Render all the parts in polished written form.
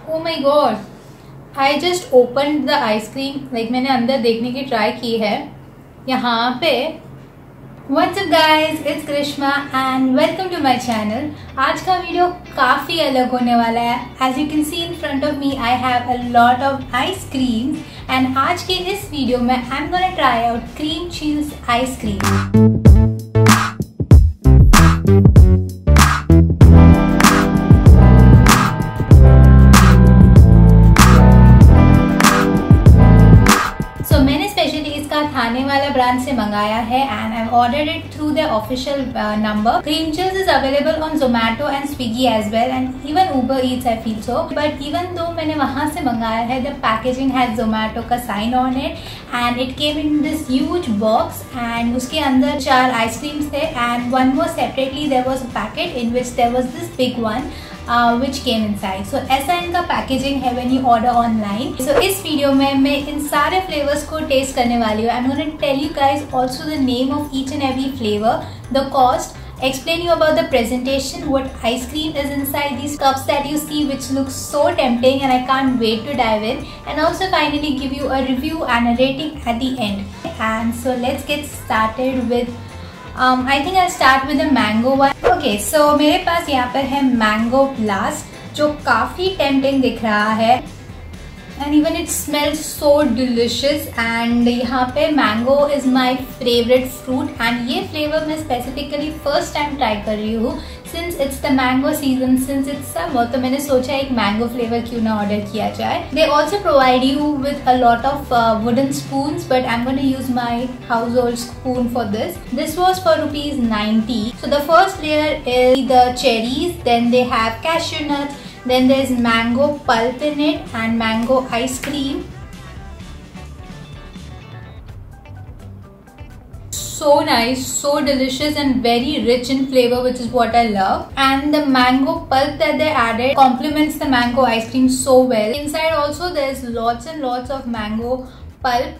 Oh my god, I just opened the ice cream. Like मैंने अंदर देखने की ट्राई की है यहाँ पे. What's up guys, it's Grishma and welcome to my channel. आज का वीडियो काफ़ी अलग होने वाला है. As you can see in front of me, I have a lot of ice creams and आज के इस वीडियो में I'm gonna try out cream cheese ice cream. थाने वाला ब्रांड से मंगाया है and I've ordered it through their official number. Cream cheese is available on Zomato and Swiggy as well and even Uber Eats I feel so. But even though मैंने वहाँ से मंगाया है, the packaging has Zomato का sign on it and it came in this huge box and उसके अंदर 4 ice creams थे and one more separately there was a packet in which there was this big one. Which came inside. So ऐसा इनका packaging है when you order online. So इस video में मैं इन सारे फ्लेवर्स को टेस्ट करने वाली हूँ. I'm gonna tell you guys also the name of each and every flavor, the cost, explain you about the presentation, what ice cream is inside these cups that you see which looks so tempting and I can't wait to dive in, and also finally give you a review and a rating at the end. And so let's get started with I think I'll start with the mango one. Okay, so मेरे पास यहाँ पर है mango blast जो काफ़ी tempting दिख रहा है and even it smells so delicious and यहाँ पे mango is my favorite fruit and ये flavor मैं specifically first time try कर रही हूँ since it's the mango season, since it's summer, तो मैंने सोचा एक mango flavor क्यों ना order किया जाए. They also provide you with a lot of wooden spoons, but I'm going to use my household spoon for this. This was for ₹90. So the first layer is the cherries, then they have cashew nuts, then there's mango pulp in it and mango ice cream. So nice, so delicious and very rich in flavor, which is what I love. And the mango pulp that they added complements the mango ice cream so well. Inside also there's lots and lots of mango pulp.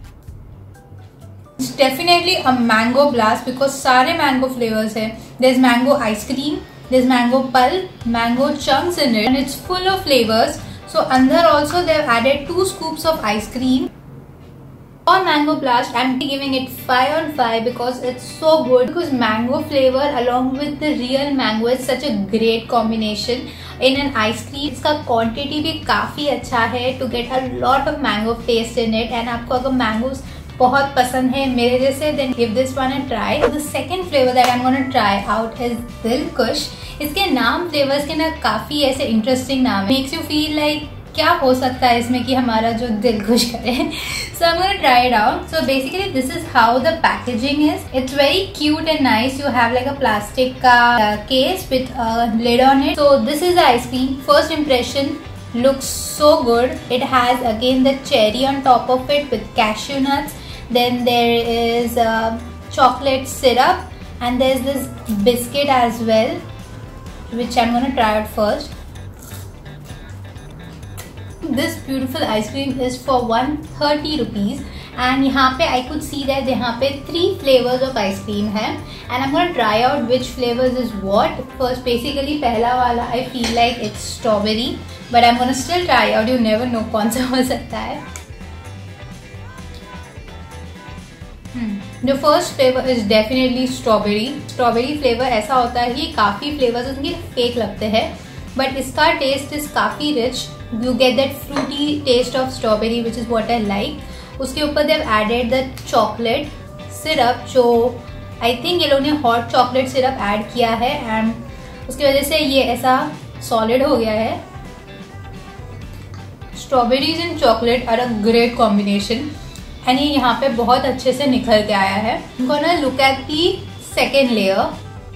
It's definitely a mango blast because सारे mango flavors है. There's mango ice cream, there's mango pulp, mango chunks in it and it's full of flavors. So अंदर also they've added 2 scoops of ice cream. For mango blast, I'm giving it 5 on 5 because it's so good. Because mango flavor along with the real mango is such a great combination in an ice cream. इसका quantity भी काफ़ी अच्छा है to get a lot of mango taste in it. And आपको अगर mangoes बहुत पसंद है मेरे जैसे, then give this one a try. The second flavor that I'm gonna try out is Dil Kush. इसके नाम flavors के ना काफ़ी ऐसे interesting नाम है. Makes you feel like क्या हो सकता है इसमें कि हमारा जो दिल खुश करे. So I'm gonna try it out. So basically this is how the packaging is. It's very cute and nice. You have like a plastic case with a lid on it. So this is the ice cream. First impression looks so good. It has again the cherry on top of it with cashew nuts. Then there is chocolate syrup and there's this biscuit as well, which I'm gonna try out first. This beautiful ice cream is for 130 rupees and यहाँ पे I could see that यहाँ पे 3 flavors of ice cream है and I'm gonna try out which flavors is what. First basically पहला वाला I feel like it's strawberry but I'm gonna still try out. You never know कौन सा हो सकता है. The first flavor is definitely strawberry. Strawberry flavor ऐसा होता है कि काफ़ी flavors उनके fake लगते हैं but इसका taste is काफ़ी rich. You get that fruity taste of strawberry which is what I like. उसके ऊपर they've added the chocolate syrup जो I think ये लोग ने hot chocolate syrup add किया है and उसकी वजह से ये ऐसा solid हो गया है. Strawberries and chocolate are a great combination and ये यहाँ पे बहुत अच्छे से निखर के आया है. I'm gonna look at the second layer.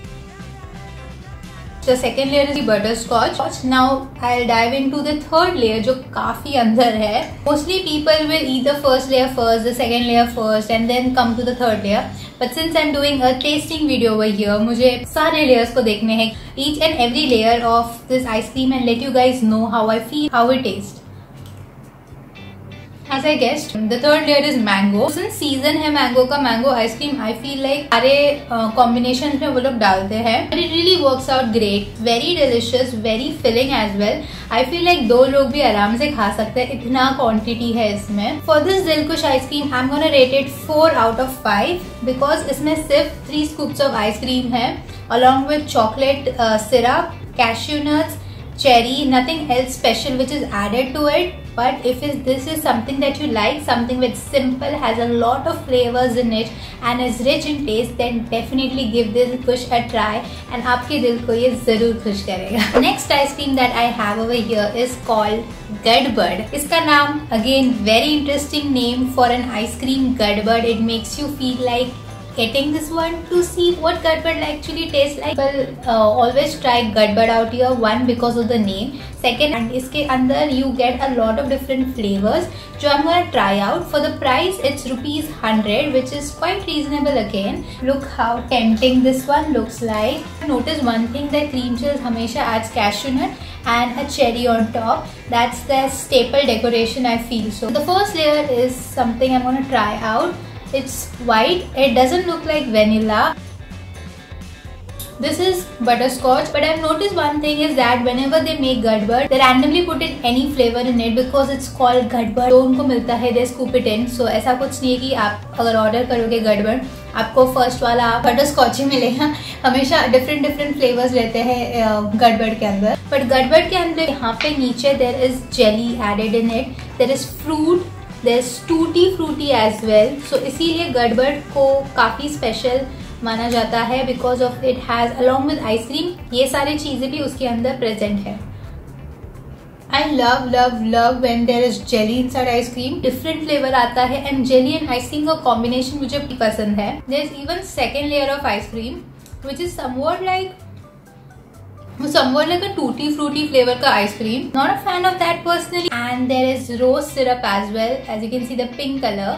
The second layer is the butterscotch. Now I'll dive into the third layer जो काफ़ी अंदर है. Mostly people will eat the first layer first, the second layer first and then come to the third layer. But since I'm doing a tasting video over here, मुझे सारे layers को देखने हैं, each and every layer of this ice cream and let you guys know how I feel, how it tastes. As I guessed, the third layer is mango. Since season है mango का, mango ice cream I feel like सारे combinations में वो लोग डालते हैं, but it really works out great. Very delicious, very filling as well. I feel like 2 लोग भी आराम से खा सकते हैं, इतना quantity है इसमें. For this Dilkush ice cream, I'm gonna rate it 4 out of 5 because इसमें सिर्फ 3 scoops of ice cream है, along with chocolate syrup, cashew nuts, cherry, nothing else special which is added to it. But if this is something that you like, something which simple, has a lot of flavors in it and is rich in taste, then definitely give this Kush a try and आपके दिल को ये जरूर खुश करेगा. Next ice cream that I have over here is called Gadbad. इसका नाम again very interesting name for an ice cream, Gadbad. It makes you feel like getting this one to see what Gadbad actually tastes like. People always try Gadbad out here. One, because of the name. Second, and इसके अंदर you get a lot of different flavors जो I'm gonna try out. For the price, it's ₹100, which is quite reasonable again. Look how tempting this one looks like. Notice one thing, that cream chills हमेशा adds cashew nut and a cherry on top. That's the staple decoration, I feel so. The first layer is something I'm gonna try out. It's white. It doesn't look like vanilla. This is butterscotch, but I've noticed one thing is that whenever they make Gadbad, they randomly put in any flavor in it because it's called Gadbad. जो उनको मिलता है they scoop it in. So ऐसा कुछ नहीं है कि आप अगर ऑर्डर करोगे Gadbad, आपको फर्स्ट वाला बटरस्कॉच ही मिलेगा. हमेशा डिफरेंट फ्लेवर्स रहते हैं Gadbad के अंदर. बट Gadbad के अंदर यहाँ पे नीचे there is jelly added in it. There is fruit. There's tutti frutti as well. So इसीलिए Gadbad को काफी स्पेशल माना जाता है because of it has along with ice cream ये सारी चीजें भी उसके अंदर प्रेजेंट है. I love when there is jelly inside ice cream. Different flavor आता है and jelly and ice cream का combination मुझे पसंद है. There's even second layer of ice cream which is somewhat like a tutti frutti flavor का ice cream. Not a fan of that personally. And there is rose syrup as well. As you can see, the pink color.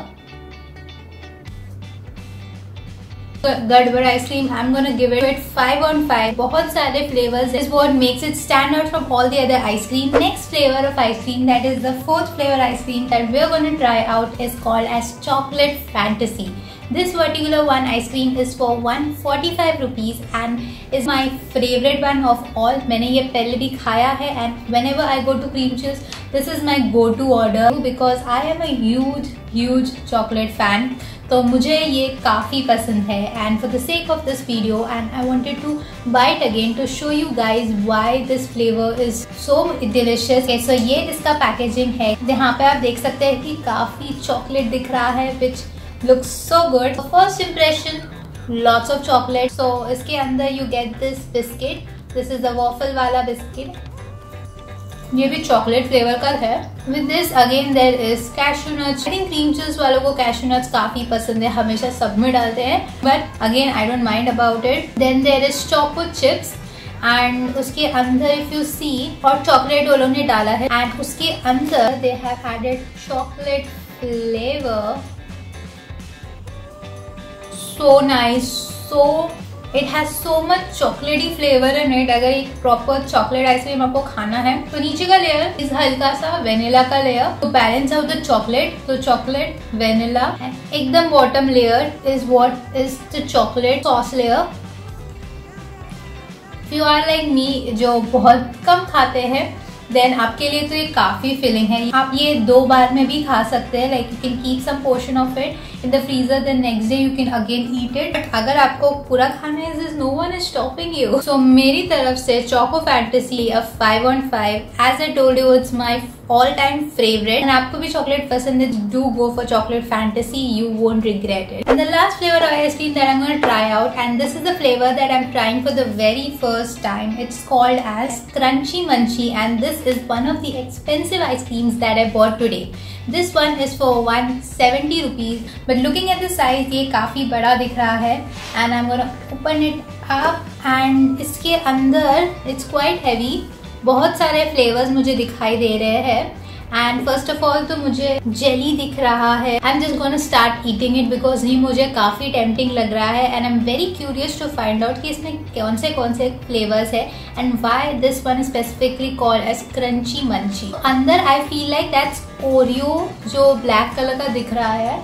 Gadbad ice cream, I'm gonna give it 5 on 5. बहुत सारे flavors is what makes it stand out from all the other ice cream. Next flavor of ice cream, that is the 4th flavor ice cream that we're gonna try out, is called as Chocolate Fantasy. This particular one ice cream is for 145 rupees and is my favorite one of all. मैंने ये पहले भी खाया है and whenever I go to Cream Chills, this is my go-to order because I am a huge chocolate fan. तो मुझे ये काफ़ी पसंद है and for the sake of this video and I wanted to buy it again to show you guys why this flavor is so delicious. Okay, so ये इसका packaging है. यहाँ पे आप देख सकते हैं कि काफ़ी चॉकलेट दिख रहा है which looks so good. So first impression, lots of chocolate. So इसके अंदर you get this biscuit. This is the waffle वाला biscuit. ये भी चॉकलेट फ्लेवर का है. With this again there is cashew nuts. I think cream chills वालों को cashew nuts काफी पसंद है, हमेशा सब में डालते हैं. But again I don't mind about it. Then there is choco chips. And उसके अंदर if you see और चॉकलेट वो लोग ने डाला है. And उसके अंदर they have added chocolate flavor. So nice, so it has so much chocolatey flavor in it. अगर एक proper chocolate ice cream आपको खाना है तो नीचे का layer is हल्का सा vanilla का layer to balance out the chocolate. तो chocolate, vanilla, एकदम bottom layer is what is the chocolate sauce layer. If you are like me जो बहुत कम खाते हैं देन आपके लिए तो ये काफी फिलिंग है. आप ये 2 बार में भी खा सकते हैं. Like you can keep some portion of it in the freezer, then next day you can again eat it. But अगर आपको पूरा खाना है, this no one is stopping you. So मेरी तरफ से Choco Fantasy a 5 on 5. As I told you it's my all time favourite. आपको भी चॉकलेट पसंद है, do go for chocolate fantasy, you won't regret it. And the last flavour of ice cream that I am gonna try out, and this is the flavour that I am trying for the very first time. It's called as crunchy munchy and this is one of the expensive ice creams that I bought today. This one is for 170 rupees, but looking at the size ये काफ़ी बड़ा दिख रहा है and I'm gonna open it up and इसके अंदर it's quite heavy. बहुत सारे flavors मुझे दिखाई दे रहे हैं एंड फर्स्ट ऑफ ऑल तो मुझे जेली दिख रहा है. I am just gonna start eating it because ये मुझे काफी टेम्पटिंग लग रहा है and I am very curious to find out कि इसमें कौन से फ्लेवर्स है and why this one specifically called as crunchy munchy. अंदर I feel like that's Oreo जो ब्लैक कलर का दिख रहा है.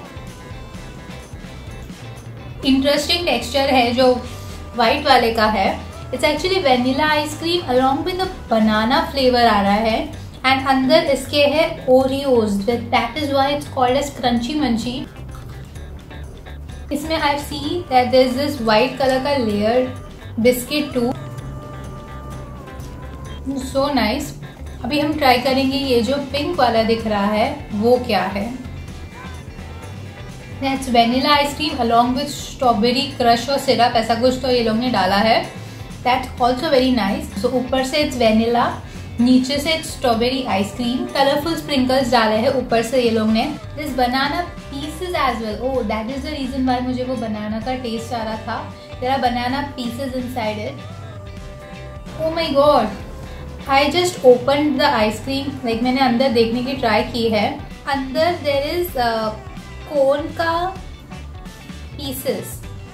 इंटरेस्टिंग टेक्सचर है जो व्हाइट वाले का है. It's actually vanilla ice cream along with banana flavour आ रहा है एंड अंदर इसके है Oreos, that is why it's called as crunchy munchy. इसमें I see that there is this white colour का layer biscuit too. So nice. अभी हम ट्राई करेंगे ये जो पिंक वाला दिख रहा है वो क्या है. That's vanilla ice cream along with strawberry crush और सिरप, ऐसा कुछ तो ये लोग ने डाला है. That's also very nice. So ऊपर से इट्स वेनिला, नीचे से it's strawberry ice cream, colourful sprinkles डाले हैं ऊपर से ये लोग ने. This banana pieces as well. Oh, that is the reason why मुझे वो बनाना का टेस्ट आ रहा था. There are banana pieces inside it. Oh my god, I just opened the ice cream. Like मैंने अंदर देखने की ट्राई की है. अंदर देयर इज कोन का पीसेस.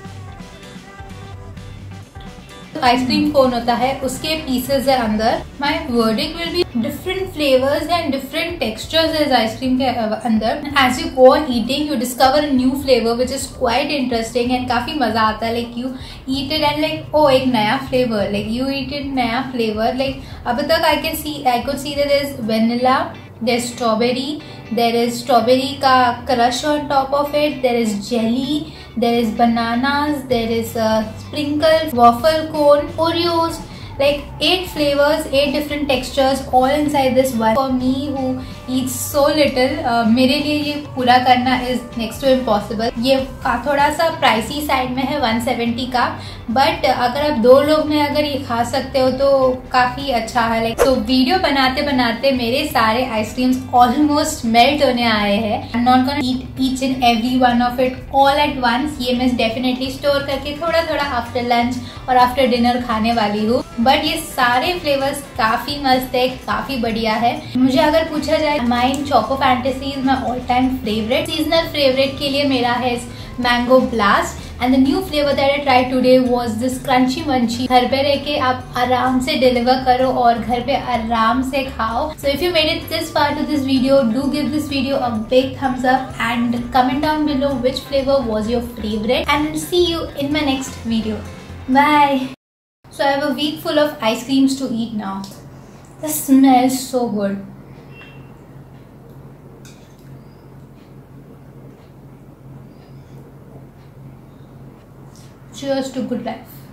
आइसक्रीम कोन होता है उसके पीसेस है अंदर. My verdict will be different flavours and different textures is ice cream के अंदर. As you go on eating you discover new flavour which is quite interesting and काफी मजा आता है. Like you eat it and like oh एक नया flavour, like you eat it नया flavour. Like अब तक I could see that there is vanilla, there is strawberry का crush on top of it, there is jelly, there is bananas, there is sprinkles, waffle cone, Oreos, like 8 flavors, 8 different textures all inside this one. For me who eats so little, मेरे लिए ये पूरा करना is next to impossible. ये थोड़ा सा pricey side में है 170 का, बट अगर आप 2 लोग में अगर ये खा सकते हो तो काफी अच्छा है. लाइक सो वीडियो बनाते बनाते मेरे सारे आइसक्रीम्स ऑलमोस्ट मेल्ट होने आए हैं. I am not gonna eat each and every one of it all at once. ये मैं डेफिनेटली स्टोर करके थोड़ा थोड़ा आफ्टर लंच और आफ्टर डिनर खाने वाली हूँ. बट ये सारे फ्लेवर्स काफी मस्त है, काफी बढ़िया है. मुझे अगर पूछा जाए mine Choco Fantasy is my all time favourite. Seasonal favourite के लिए मेरा है mango blast. And the new flavor that I tried today was this crunchy munchie. घर पे रह के आप आराम से डिलीवर करो और घर पे आराम से खाओ. So if you made it this far to this video, do give this video a big thumbs up and comment down below which flavor was your favorite. And see you in my next video. Bye. So I have a week full of ice creams to eat now. The smell is so good. Cheers to good life.